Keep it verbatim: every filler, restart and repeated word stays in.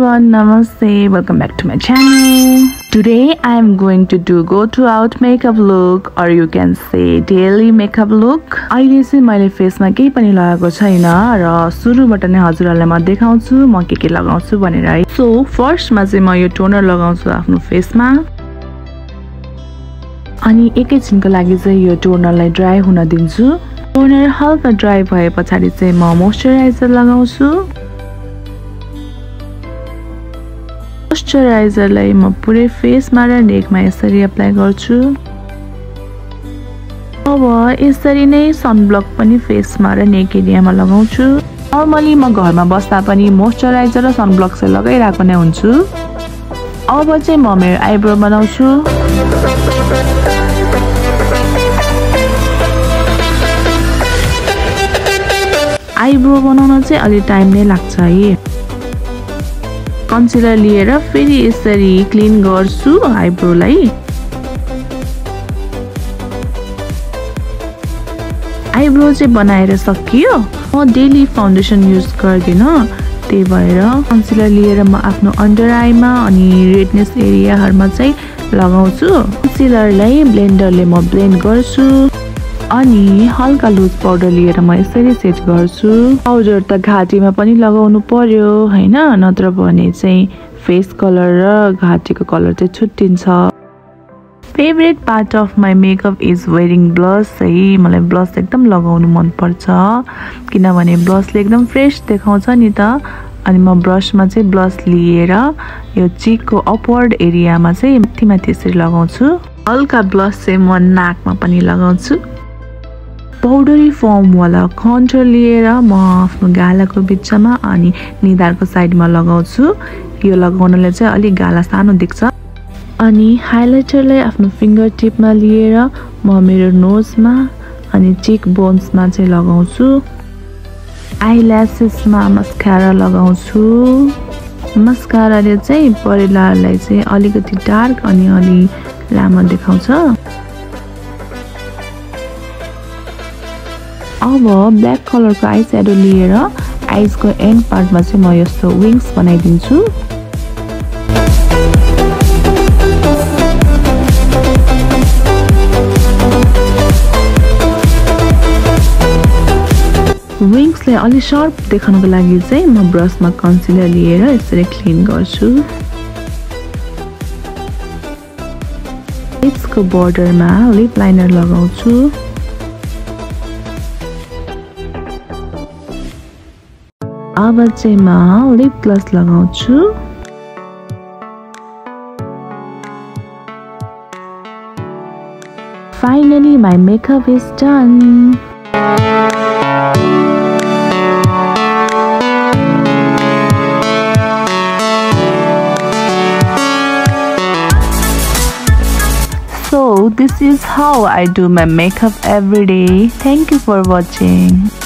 everyone, namaste, welcome back to my channel. Today I am going to do go to out makeup look or you can say daily makeup look. अहिले चाहिँ मैले फेसमा केही पनि लगाएको छैन र सुरुबाट नै हजुरहरुलाई म देखाउँछु म के के लगाउँछु भनेर है. सो फर्स्टमा चाहिँ म यो टोनर लगाउँछु आफ्नो फेसमा. अनि एकैछिनको लागि चाहिँ यो टोनरलाई ड्राई हुन दिन्छु. टोनर हल्का ड्राई भएपछि चाहिँ म मोइस्चराइजर लगाउँछु. मोइस्चराइजरलाई म पुरै फेसमा र नेकमा यसरी अप्लाई गर्छु. अब यसरी नै सनब्लक पनि फेसमा र नेक एरियामा लगाउँछु. नर्मली म घरमा बस्दा पनि मोइस्चराइजर र सनब्लक चाहिँ लगाइरहेको नै हुन्छु. अब चाहिँ म मेरो आइब्रो बनाउँछु. आइब्रो बनाउन चाहिँ अलि टाइम नै लाग्छ है. कन्सिलर लिएर फेरि यसरी क्लिन गर्छु आइब्रोलाई. आइब्रो चाहिँ बनाएर सकियो. म डेली फाउन्डेसन युज गर्दिन, त्यही भएर कन्सिलर लिएर म आफ्नो अन्डर आईमा अनि रेडनेस एरियाहरुमा चाहिँ लगाउँछु. कन्सिलरलाई ब्लेन्डरले म ब्लेन्ड गर्छु अनि हल्का लुज पाउडर लिएर म यसरी सेट गर्छु. पाउडर त घाँटीमा पनि लगाउनु पर्यो हैन, नत्र भने चाहिँ फेस कलर र घाँटीको कलर चाहिँ छुट्टिन्छ. Favourite part of my makeup is wearing blush है. मलाई ब्लस एकदम लगाउनु मन पर्छ किनभने ब्लसले एकदम फ्रेश देखाउँछ नि त. अनि म ब्रसमा चाहिँ ब्लस लिएर यो चिकको अपवर्ड एरियामा चाहिँ माथि माथि यसरी लगाउँछु. हल्का ब्लस चाहिँ म नाकमा पनि लगाउँछु. पाउडरी फर्म वाला कन्टुर लिएर म आफ्नो गालाको बिचमा अनि निधारको साइडमा लगाउँछु. यो लगाउनले चाहिँ अलि गाला सानो देख्छ. अनि हाइलाइटरलाई आफ्नो फिंगर टिपमा लिएर म मेरो नोजमा अनि चिक बोन्समा चाहिँ लगाउँछु. आइल्यासेसमा मस्कारा लगाउँछु. मस्काराले चाहिँ परेलालाई चाहिँ अलिकति डार्क अनि अलि लामो देखाउँछ. अब ब्ल्याक कलरको आई स्याडो लिएर आइजको एन्ड पार्टमा चाहिँ म यस्तो विङ्स बनाइदिन्छु. विङ्सलाई अलि शार्प देखाउनको लागि चाहिँ म ब्रसमा कन्सिलर लिएर यसरी क्लिन गर्छु. लिप्सको बोर्डरमा लिप लाइनर लगाउँछु. अब चाहिँ म लिप ग्लस लगाउँछु. Finally my makeup is done. So this is how I do my makeup every day. Thank you for watching.